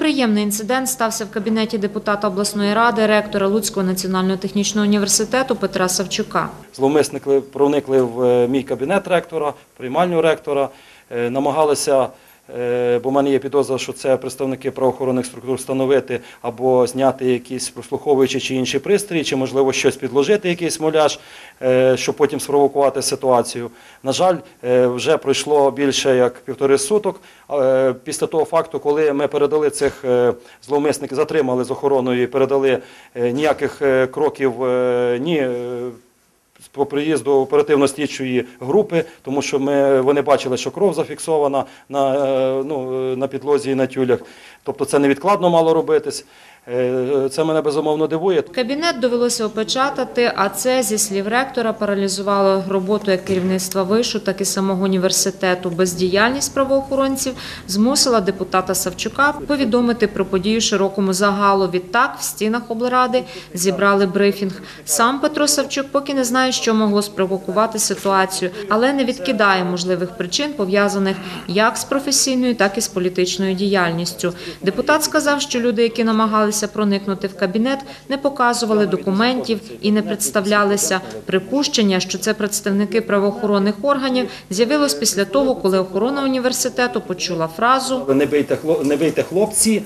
Неприємний інцидент стався в кабінеті депутата обласної ради, ректора Луцького національного технічного університету Петра Савчука. Зловмисники проникли в мій кабінет ректора, приймальню ректора, намагалися, бо в мене є підозра, що це представники правоохоронних структур, встановити або зняти якісь прослуховуючі чи інші пристрої, чи, можливо, щось підложити, якийсь муляж, щоб потім спровокувати ситуацію. На жаль, вже пройшло більше як 1,5 суток. Після того факту, коли ми передали цих зловмисників, затримали з охороною і передали, ніяких кроків ні по приїзду оперативно-слідчої групи, тому що вони бачили, що кров зафіксована на підлозі і на тюлях. Тобто це невідкладно мало робитись. Це мене безумовно дивує. Кабінет довелося опечатати, а це, зі слів ректора, паралізувало роботу як керівництва вишу, так і самого університету. Бездіяльність правоохоронців змусила депутата Савчука повідомити про подію широкому загалу. Відтак в стінах облради зібрали брифінг. Сам Петро Савчук поки не знає, що могло спровокувати ситуацію, але не відкидає можливих причин, пов'язаних як з професійною, так і з політичною діяльністю. Депутат сказав, що люди, які намагалися проникнути в кабінет, не показували документів і не представлялися. Припущення, що це представники правоохоронних органів, з'явилось після того, коли охорона університету почула фразу «Не бийте хлопці,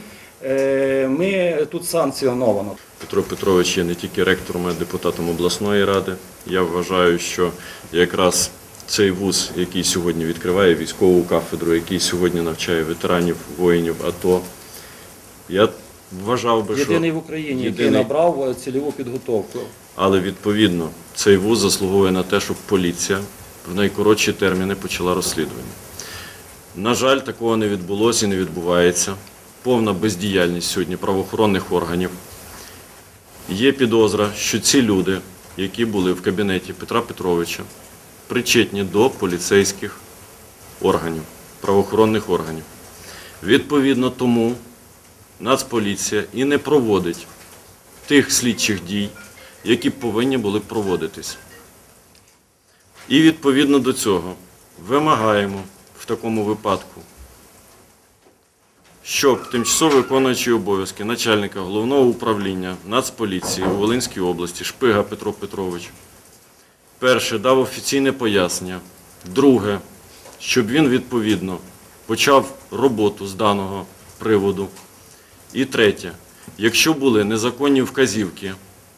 ми тут санкціоновано». Петро Петрович є не тільки ректором, а й депутатом обласної ради. Я вважаю, що якраз цей вуз, який сьогодні відкриває військову кафедру, який сьогодні навчає ветеранів, воїнів АТО, я вважав би, що єдиний в Україні, який набрав цільову підготовку. Але відповідно цей вуз заслуговує на те, щоб поліція в найкоротші терміни почала розслідування. На жаль, такого не відбулося і не відбувається. Повна бездіяльність сьогодні правоохоронних органів. Є підозра, що ці люди, які були в кабінеті Петра Петровича, причетні до поліцейських органів, правоохоронних органів. Відповідно тому Нацполіція і не проводить тих слідчих дій, які повинні були проводитись. І відповідно до цього вимагаємо в такому випадку, щоб тимчасово виконуючий обов'язки начальника Головного управління Нацполіції у Волинській області Шпига Петро Петрович, перше, дав офіційне пояснення, друге, щоб він відповідно почав роботу з даного приводу. І третє, якщо були незаконні вказівки,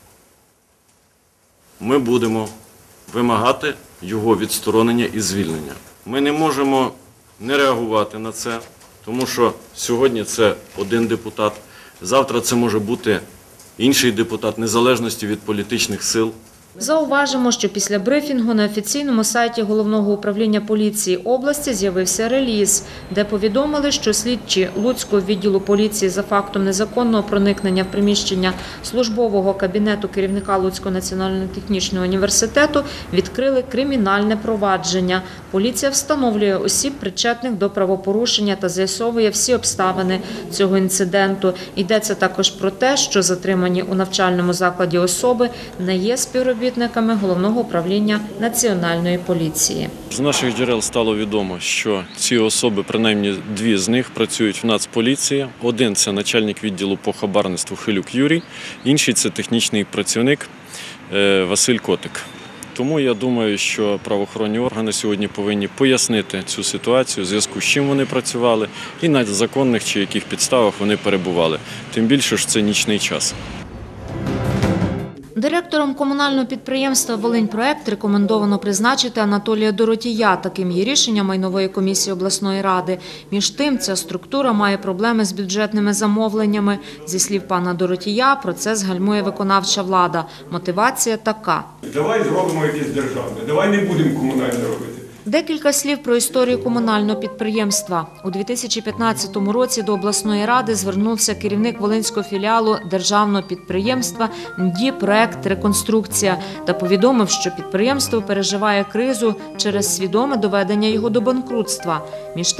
ми будемо вимагати його відсторонення і звільнення. Ми не можемо не реагувати на це, тому що сьогодні це один депутат, завтра це може бути інший депутат, незалежності від політичних сил. Зауважимо, що після брифінгу на офіційному сайті Головного управління поліції області з'явився реліз, де повідомили, що слідчі Луцького відділу поліції за фактом незаконного проникнення в приміщення службового кабінету керівника Луцького національного технічного університету відкрили кримінальне провадження. Поліція встановлює осіб, причетних до правопорушення, та з'ясовує всі обставини цього інциденту. Йдеться також про те, що затримані у навчальному закладі особи не є співробітниками Головного управління Національної поліції. З наших джерел стало відомо, що ці особи, принаймні дві з них, працюють в Нацполіції. Один – це начальник відділу по хабарництву Хилюк Юрій, інший – це технічний працівник Василь Котик. Тому я думаю, що правоохоронні органи сьогодні повинні пояснити цю ситуацію, в зв'язку з чим вони працювали і на законних чи яких підставах вони перебували. Тим більше, що це нічний час. Директором комунального підприємства «Волиньпроект» рекомендовано призначити Анатолія Доротія. Таким є рішення майнової комісії обласної ради. Між тим, ця структура має проблеми з бюджетними замовленнями. Зі слів пана Доротія, процес гальмує виконавча влада. Мотивація така. Давай зробимо якесь державне, давай не будемо комунальне робити. Декілька слів про історію комунального підприємства. У 2015 році до обласної ради звернувся керівник Волинського філіалу державного підприємства «НДІ Проект Реконструкція» та повідомив, що підприємство переживає кризу через свідоме доведення його до банкрутства. Між тим,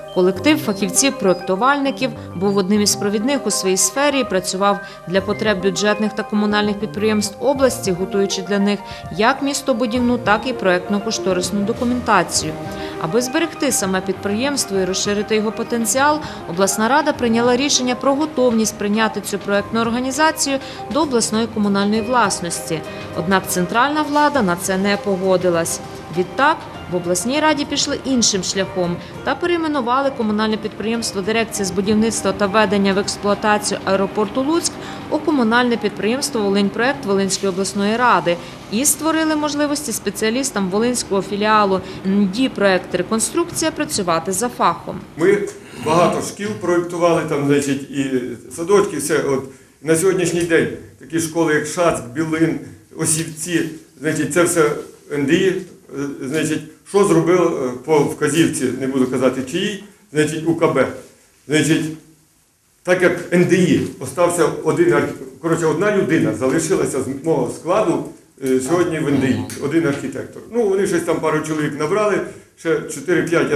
Колектив фахівців-проєктувальників був одним із провідних у своїй сфері і працював для потреб бюджетних та комунальних підприємств області, готуючи для них як містобудівну, так і проєктно-кошторисну документацію. Аби зберегти саме підприємство і розширити його потенціал, обласна рада прийняла рішення про готовність прийняти цю проєктну організацію до обласної комунальної власності. Однак центральна влада на це не погодилась. Відтак, в обласній раді пішли іншим шляхом та перейменували комунальне підприємство «Дирекція з будівництва та введення в експлуатацію аеропорту Луцьк» у комунальне підприємство «Волиньпроект» Волинської обласної ради і створили можливості спеціалістам волинського філіалу НДІ «Проект Реконструкція» працювати за фахом. Ми багато шкіл проєктували, там, значить, і садочки, все. От, на сьогоднішній день такі школи, як Шацьк, Білин, Осівці, значить, це все НДІ. Значить, що зробив по вказівці, не буду казати чиїй, значить, УКБ. Значить, так як НДІ остався одна людина залишилася з мого складу сьогодні в НДІ, один архітектор. Ну, вони щось там пару чоловік набрали, ще 4-5 я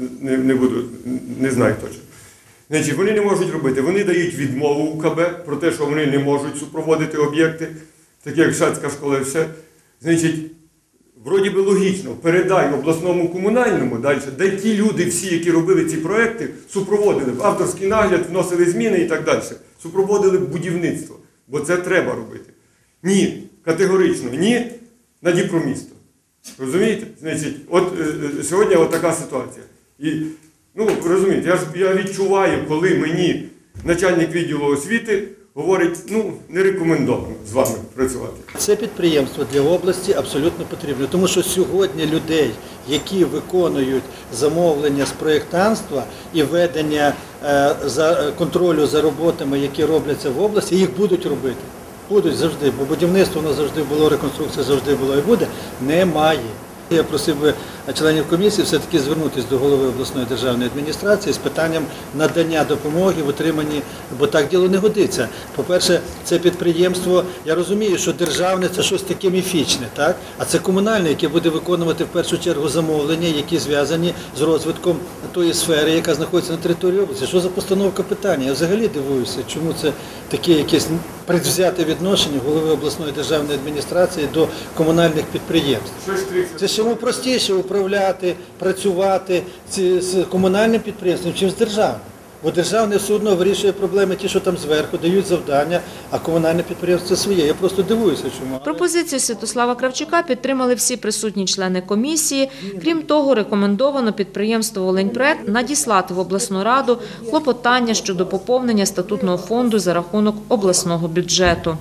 не знаю точно. Значить, вони не можуть робити, вони дають відмову УКБ про те, що вони не можуть супроводити об'єкти, такі як Шацька школа і все. Значить, вроді би логічно, передай обласному комунальному далі, де ті люди всі, які робили ці проекти, супроводили б авторський нагляд, вносили зміни і так далі. Супроводили б будівництво, бо це треба робити. Ні, категорично, ні на Дніпромісто. Розумієте? Значить, от сьогодні от така ситуація. І, ну, розумієте, я відчуваю, коли мені начальник відділу освіти говорить, ну, не рекомендовано з вами працювати. Це підприємство для області абсолютно потрібно, тому що сьогодні людей, які виконують замовлення з проєктантства і ведення контролю за роботами, які робляться в області, їх будуть робити. Будуть завжди, бо будівництво воно завжди було, реконструкція завжди була і буде, немає. Я просив би членів комісії все-таки звернутися до голови обласної державної адміністрації з питанням надання допомоги в отриманні, бо так діло не годиться. По-перше, це підприємство, я розумію, що державне – це щось таке міфічне, так? А це комунальне, яке буде виконувати в першу чергу замовлення, які зв'язані з розвитком тої сфери, яка знаходиться на території області. Що за постановка питання? Я взагалі дивуюся, чому це таке якесь предвзяте відношення голови обласної державної адміністрації до комунальних підприємств. Це ж йому простіше управляти, працювати з комунальним підприємством, чим з державним. Бо державне все одно вирішує проблеми ті, що там зверху, дають завдання, а комунальне підприємство своє. Я просто дивуюся, чому. Пропозицію Святослава Кравчука підтримали всі присутні члени комісії. Крім того, рекомендовано підприємству «Волиньпроект» надіслати в обласну раду клопотання щодо поповнення статутного фонду за рахунок обласного бюджету.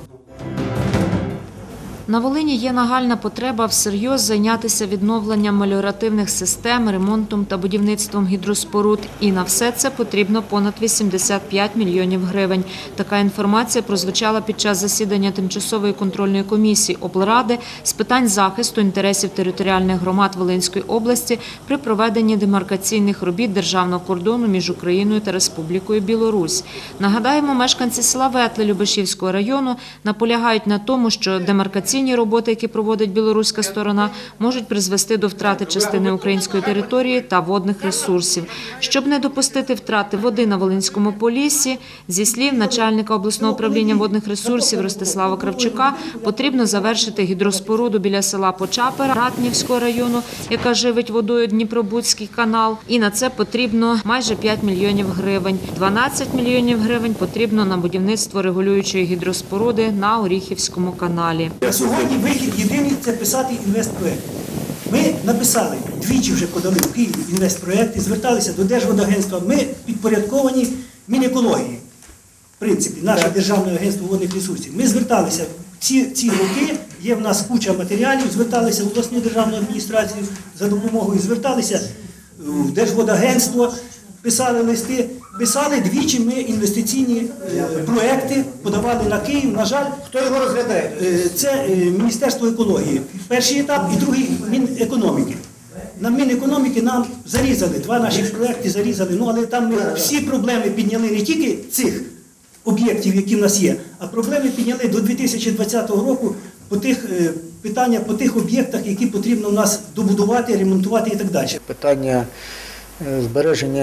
На Волині є нагальна потреба всерйоз зайнятися відновленням меліоративних систем, ремонтом та будівництвом гідроспоруд. І на все це потрібно понад 85 мільйонів гривень. Така інформація прозвучала під час засідання Тимчасової контрольної комісії облради з питань захисту інтересів територіальних громад Волинської області при проведенні демаркаційних робіт державного кордону між Україною та Республікою Білорусь. Нагадаємо, мешканці села Ветле Любешівського району наполягають на тому, що демаркаційні роботи, які проводить білоруська сторона, можуть призвести до втрати частини української території та водних ресурсів. Щоб не допустити втрати води на Волинському Поліссі, зі слів начальника обласного управління водних ресурсів Ростислава Кравчука, потрібно завершити гідроспоруду біля села Почапера Ратнівського району, яка живить водою Дніпробудський канал. І на це потрібно майже 5 мільйонів гривень. 12 мільйонів гривень потрібно на будівництво регулюючої гідроспоруди на Оріхівському каналі. Сьогодні вихід єдиний – це писати інвестпроект. Ми написали, двічі вже подали в Київ інвестпроекти, зверталися до Держводагентства. Ми підпорядковані Мінекології, в принципі, наше Державне агентство водних ресурсів. Ми зверталися ці роки, є в нас куча матеріалів, зверталися в обласну державну адміністрацію за допомогою, зверталися в Держводагентство, писали листи, писали двічі ми інвестиційні проекти, подавали на Київ. На жаль, хто його розглядає? Це Міністерство екології. Перший етап і другий – Мінекономіки. На Мінекономіки нам зарізали, два наші проекти зарізали, але там ми всі проблеми підняли не тільки цих об'єктів, які в нас є, а проблеми підняли до 2020 року питання по тих об'єктах, які потрібно в нас добудувати, ремонтувати і так далі. Питання збереження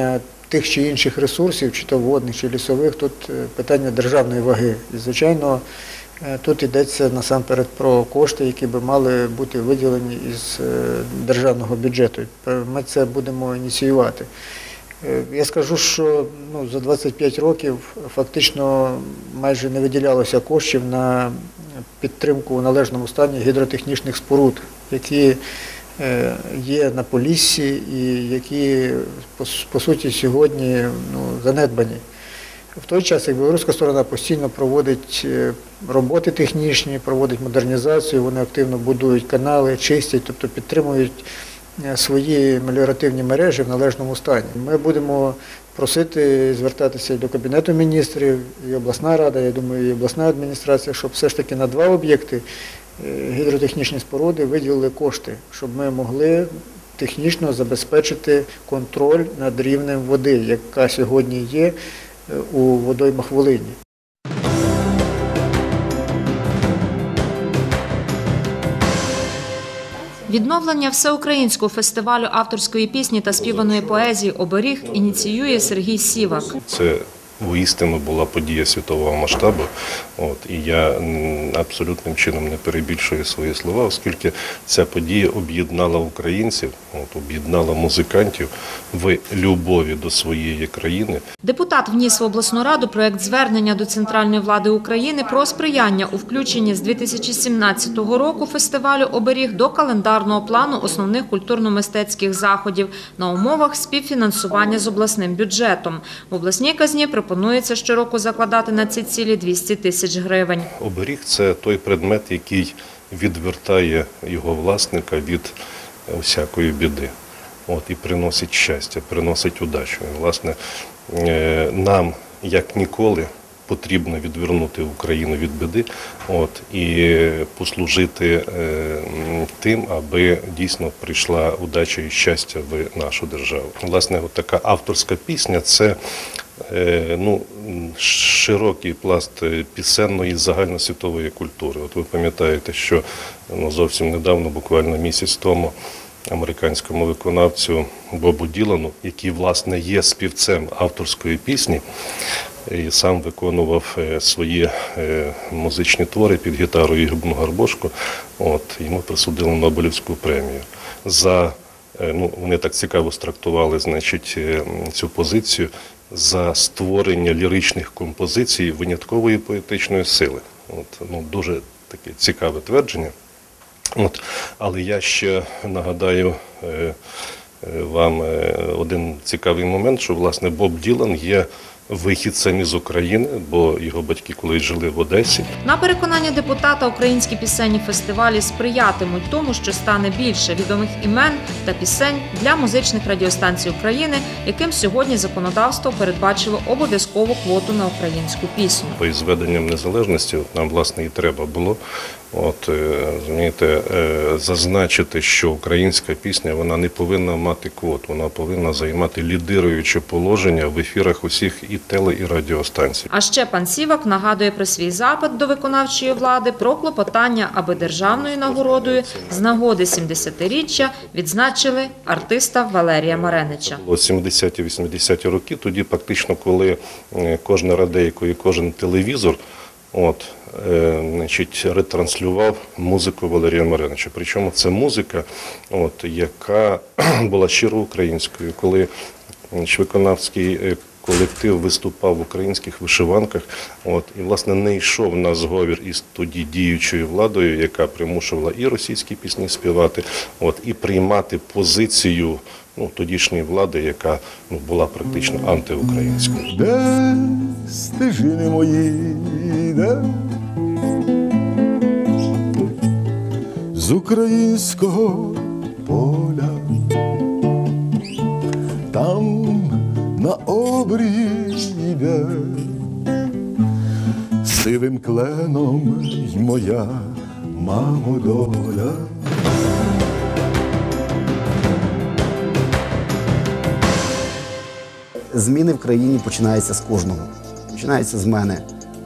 тих чи інших ресурсів, чи то водних, чи лісових, тут питання державної ваги. І, звичайно, тут йдеться насамперед про кошти, які би мали бути виділені із державного бюджету. Ми це будемо ініціювати. Я скажу, що за 25 років фактично майже не виділялося коштів на підтримку у належному стані гідротехнічних споруд, які є на Поліссі і які, по суті, сьогодні занедбані. В той час, як білоруська сторона постійно проводить роботи технічні, проводить модернізацію, вони активно будують канали, чистять, тобто підтримують свої меліоративні мережі в належному стані. Ми будемо просити звертатися і до Кабінету міністрів, і обласна рада, я думаю, і обласна адміністрація, щоб все ж таки на 2 об'єкти гідротехнічні споруди виділили кошти, щоб ми могли технічно забезпечити контроль над рівнем води, яка сьогодні є у водоймах Волині. Відновлення всеукраїнського фестивалю авторської пісні та співаної поезії «Оберіг» ініціює Сергій Сівак. Це воістину була подія світового масштабу, і я абсолютним чином не перебільшую свої слова, оскільки ця подія об'єднала українців, об'єднала музикантів в любові до своєї країни. Депутат вніс в обласну раду проект звернення до центральної влади України про сприяння у включенні з 2017 року фестивалю «Оберіг» до календарного плану основних культурно-мистецьких заходів на умовах співфінансування з обласним бюджетом. В обласній казні пропонується щороку закладати на ці цілі 200 тисяч гривень. Оберіг – це той предмет, який відвертає його власника від усякої біди. І приносить щастя, приносить удачу. І, власне, нам, як ніколи, потрібно відвернути Україну від біди і послужити тим, аби дійсно прийшла удача і щастя в нашу державу. Власне, така авторська пісня – це широкий пласт пісенної загальносвітової культури. Ви пам'ятаєте, що зовсім недавно, буквально місяць тому, американському виконавцю Бобу Ділану, який, власне, є співцем авторської пісні, і сам виконував свої музичні твори під гітару і губну гармошку, йому присудили Нобелівську премію. Вони так цікаво страктували, цю позицію, за створення ліричних композицій виняткової поетичної сили. Дуже таке цікаве твердження. Але я ще нагадаю вам один цікавий момент, що, власне, Боб Ділан є вихідцем із України, бо його батьки колись жили в Одесі. На переконання депутата, українські пісенні фестивалі сприятимуть тому, що стане більше відомих імен та пісень для музичних радіостанцій України, яким сьогодні законодавство передбачило обов'язкову квоту на українську пісню. Із введенням незалежності нам, власне, і треба було зазначити, що українська пісня, вона не повинна мати квот, вона повинна займати лідируюче положення в ефірах усіх і теле- і радіостанцій. А ще пан Сівак нагадує про свій запит до виконавчої влади про клопотання, аби державною нагородою з нагоди 70-річчя відзначили артиста Валерія Маренича. 70-80-ті роки, тоді практично, коли кожна радейко і кожен телевізор ретранслював музику Валерія Маренича. Причому це музика, яка була щиро українською. Коли виконавський колектив виступав в українських вишиванках, і, власне, не йшов на зговір із тоді діючою владою, яка примушувала і російські пісні співати, і приймати позицію тодішньої влади, яка була практично антиукраїнською. Де стежини мої, де з українського поля, там на обрії йде сивим кленом й моя, мамо, доля. Зміни в країні починаються з кожного. Починаються з мене.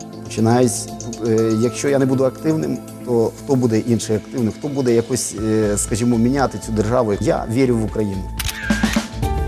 Якщо я не буду активним, то хто буде інший активним, хто буде якось, скажімо, міняти цю державу. Я вірю в Україну.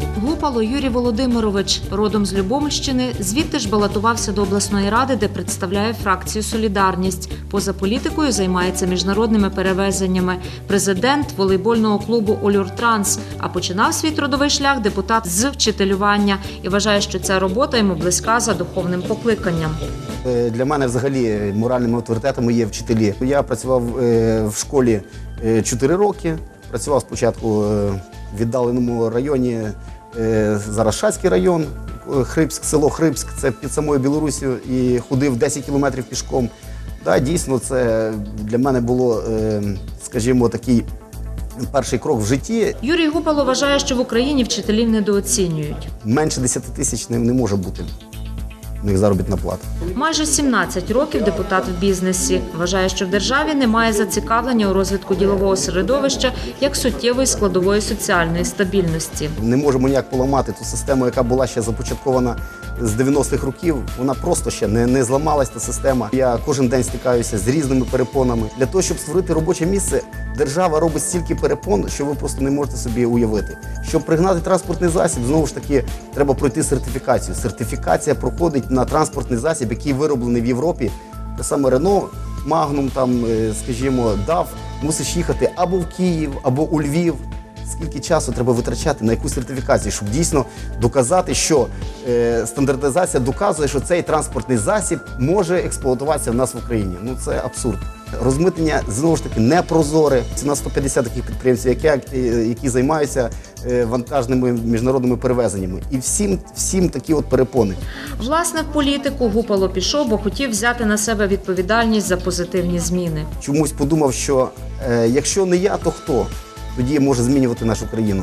Гупало Юрій Володимирович, родом з Любомльщини, звідти ж балотувався до обласної ради, де представляє фракцію «Солідарність». Поза політикою займається міжнародними перевезеннями. Президент волейбольного клубу «Олюртранс», а починав свій трудовий шлях депутат з вчителювання і вважає, що ця робота йому близька за духовним покликанням. Для мене взагалі моральними авторитетами є вчителі. Я працював в школі 4 роки, працював спочатку в віддаленому районі, зараз Шацький район, Хрипськ, село Хрипськ, це під самою Білоруссю, і ходив 10 кілометрів пішком. Да, дійсно, це для мене було, скажімо, такий перший крок в житті. Юрій Гупало вважає, що в Україні вчителів недооцінюють. Менше 10 тисяч не може бути у них заробітна плата. Майже 17 років депутат в бізнесі. Вважає, що в державі немає зацікавлення у розвитку ділового середовища як суттєвої складової соціальної стабільності. Не можемо ніяк поламати ту систему, яка була ще започаткована з 90-х років. Вона просто ще не зламалась, та система. Я кожен день стикаюся з різними перепонами. Для того, щоб створити робоче місце, держава робить стільки перепон, що ви просто не можете собі уявити. Щоб пригнати транспортний засіб, знову ж таки, треба пройти сертифікацію. Сертифікація проходить на транспортний засіб, який вироблений в Європі. Те саме Рено, Магнум, там, скажімо, ДАВ, мусиш їхати або в Київ, або у Львів. Скільки часу треба витрачати на якусь сертифікацію, щоб дійсно доказати, що стандартизація доказує, що цей транспортний засіб може експлуатуватися в нас в Україні. Ну це абсурд. Розмитнення, знову ж таки, непрозоре. Це на 150 таких підприємців, які займаються вантажними міжнародними перевезеннями. І всім такі от перепони. Власне, в політику Гупало пішов, бо хотів взяти на себе відповідальність за позитивні зміни. Чомусь подумав, що якщо не я, то хто? Тоді може змінювати нашу країну.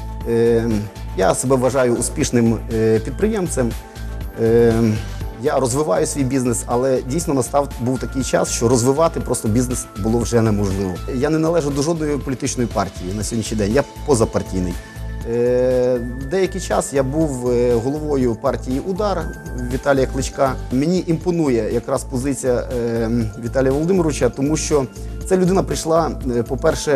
Я себе вважаю успішним підприємцем. Я розвиваю свій бізнес, але дійсно був такий час, що розвивати просто бізнес було вже неможливо. Я не належу до жодної політичної партії на сьогоднішній день, я позапартійний. Деякий час я був головою партії «Удар» Віталія Кличка. Мені імпонує якраз позиція Віталія Володимировича, тому що ця людина прийшла, по-перше,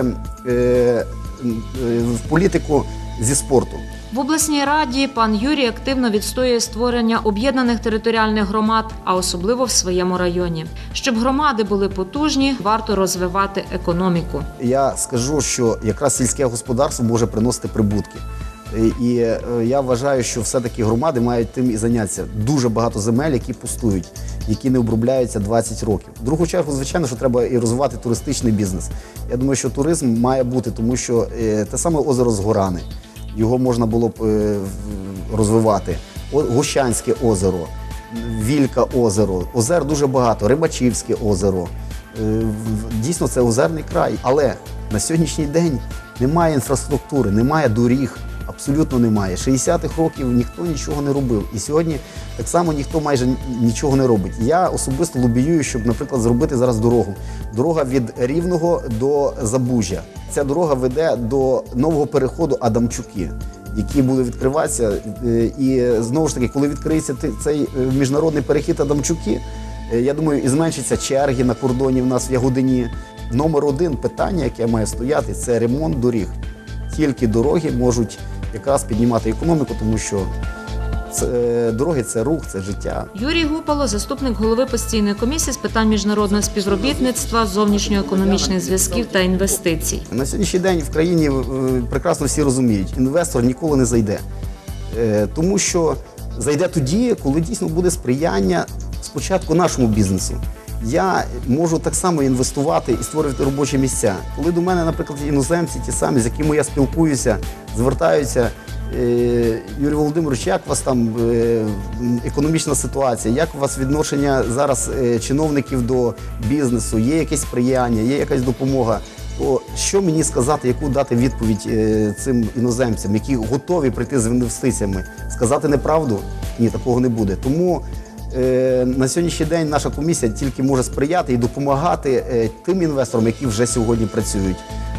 в політику зі спорту. В обласній раді пан Юрій активно відстоює створення об'єднаних територіальних громад, а особливо в своєму районі. Щоб громади були потужні, варто розвивати економіку. Я скажу, що якраз сільське господарство може приносити прибутки. І я вважаю, що все-таки громади мають тим і зайнятися. Дуже багато земель, які пустують, які не обробляються 20 років. В другу чергу, звичайно, що треба і розвивати туристичний бізнес. Я думаю, що туризм має бути, тому що те саме озеро Згорани, його можна було б розвивати. Гощанське озеро, Вілька озеро, озер дуже багато, Рибачівське озеро. Дійсно, це озерний край. Але на сьогоднішній день немає інфраструктури, немає доріг, абсолютно немає. 60-х років ніхто нічого не робив. І сьогодні так само ніхто майже нічого не робить. Я особисто лобіюю, щоб, наприклад, зробити зараз дорогу. Дорога від Рівного до Забужжя. Ця дорога веде до нового переходу Адамчуки, які буде відкриватися. І знову ж таки, коли відкриється цей міжнародний перехід Адамчуки, я думаю, і зменшаться черги на кордоні в нас в Ягодині. Номер один питання, яке має стояти, це ремонт доріг. Тільки дороги можуть якраз піднімати економіку, тому що дороги – це рух, це життя. Юрій Гупало – заступник голови постійної комісії з питань міжнародного співробітництва, зовнішньоекономічних зв'язків та інвестицій. На сьогоднішній день в країні прекрасно всі розуміють, інвестор ніколи не зайде. Тому що зайде тоді, коли дійсно буде сприяння спочатку нашому бізнесу. Я можу так само інвестувати і створювати робочі місця. Коли до мене, наприклад, іноземці, ті самі, з якими я спілкуюся, звертаються: Юрій Володимирович, як у вас там економічна ситуація, як у вас відношення зараз чиновників до бізнесу, є якесь сприяння, є якась допомога, то що мені сказати, яку дати відповідь цим іноземцям, які готові прийти з інвестиціями? Сказати неправду? Ні, такого не буде. Тому на сьогоднішній день наша комісія тільки може сприяти і допомагати тим інвесторам, які вже сьогодні працюють.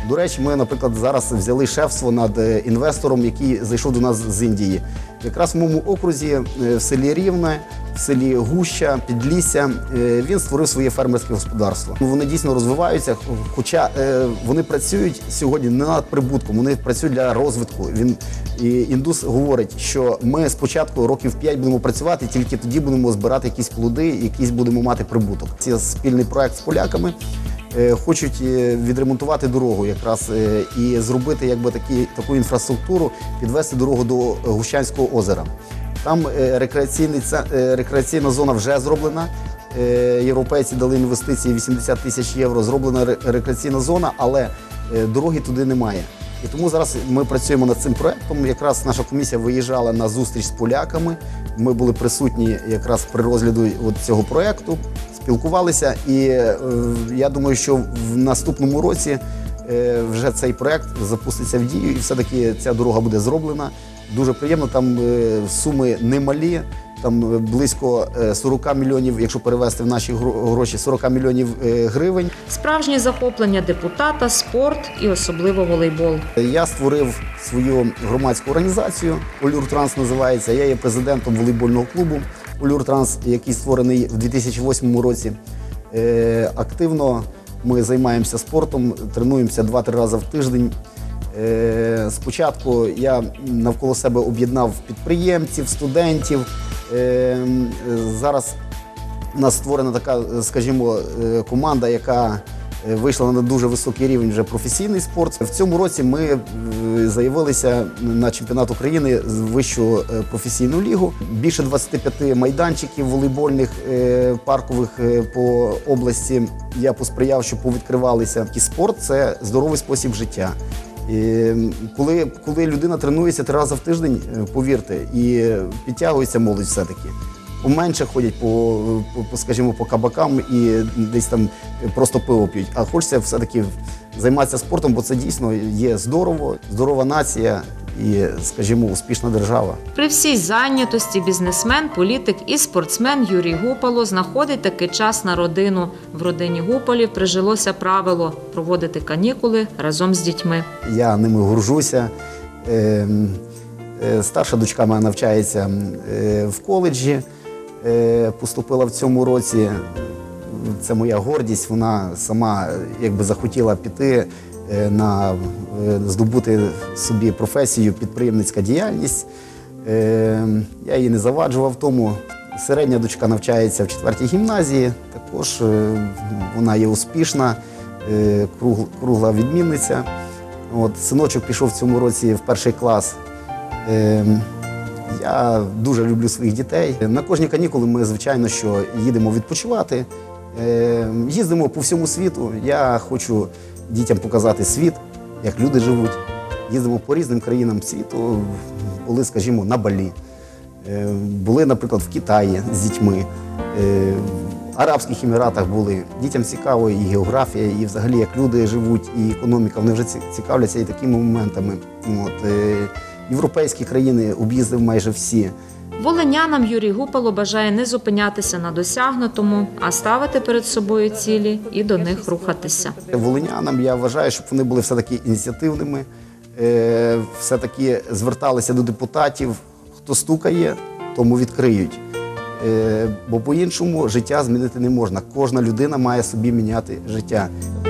До речі, ми, наприклад, зараз взяли шефство над інвестором, який зайшов до нас з Індії. Якраз в моєму окрузі, в селі Рівне, в селі Гуща, Підлісся, він створив своє фермерське господарство. Вони дійсно розвиваються, хоча вони працюють сьогодні не над прибутком, вони працюють для розвитку. Індус говорить, що ми спочатку років 5 будемо працювати, тільки тоді будемо збирати якісь плоди, якийсь будемо мати прибуток. Це спільний проект з поляками. Хочуть відремонтувати дорогу якраз і зробити таку інфраструктуру, підвести дорогу до Гущанського озера. Там рекреаційна зона вже зроблена, європейці дали інвестиції 80 тисяч євро, зроблена рекреаційна зона, але дороги туди немає. І тому зараз ми працюємо над цим проєктом. Якраз наша комісія виїжджала на зустріч з поляками, ми були присутні якраз при розгляду цього проєкту, спілкувалися, і я думаю, що в наступному році вже цей проєкт запуститься в дію, і все-таки ця дорога буде зроблена. Дуже приємно, там суми немалі, там близько 40 мільйонів, якщо перевести в наші гроші, 40 мільйонів гривень. Справжнє захоплення депутата, спорт і особливо волейбол. Я створив свою громадську організацію, «Олюртранс» називається, я є президентом волейбольного клубу «Олюртранс», який створений в 2008 році. Активно ми займаємося спортом, тренуємося 2-3 рази в тиждень. Спочатку я навколо себе об'єднав підприємців, студентів. Зараз у нас створена така, скажімо, команда, яка вийшла на дуже високий рівень вже професійний спорт. В цьому році ми заявилися на чемпіонат України в вищу професійну лігу. Більше 25 майданчиків волейбольних, паркових по області. Я посприяв, щоб повідкривалися. І спорт – це здоровий спосіб життя. І коли людина тренується 3 рази в тиждень, повірте, і підтягується молодь все-таки. Менше ходять скажімо, по кабакам і десь там просто пиво п'ють. А хочеться все-таки займатися спортом, бо це дійсно є здорово, здорова нація і, скажімо, успішна держава. При всій зайнятості бізнесмен, політик і спортсмен Юрій Гупало знаходить таки час на родину. В родині Гупалів прижилося правило – проводити канікули разом з дітьми. Я ними горжуся. Старша дочка моя навчається в коледжі, поступила в цьому році. Це моя гордість, вона сама захотіла піти здобути собі професію підприємницька діяльність. Я її не заваджував тому. Середня дочка навчається в 4-й гімназії, також вона є успішна, кругла відмінниця. Синочок пішов в цьому році в 1-й клас. Я дуже люблю своїх дітей. На кожні канікули ми, звичайно, що їдемо відпочивати, їздимо по всьому світу. Я хочу дітям показати світ, як люди живуть. Їздимо по різним країнам світу, були, скажімо, на Балі, були, наприклад, в Китаї з дітьми, в Арабських Еміратах були. Дітям цікаво і географія, і взагалі, як люди живуть, і економіка. Вони вже цікавляться і такими моментами. Європейські країни об'їздив майже всі. Волинянам Юрій Гупало бажає не зупинятися на досягнутому, а ставити перед собою цілі і до них рухатися. Волинянам я вважаю, щоб вони були все-таки ініціативними, все-таки зверталися до депутатів. Хто стукає, тому відкриють. Бо по-іншому життя змінити не можна. Кожна людина має собі міняти життя.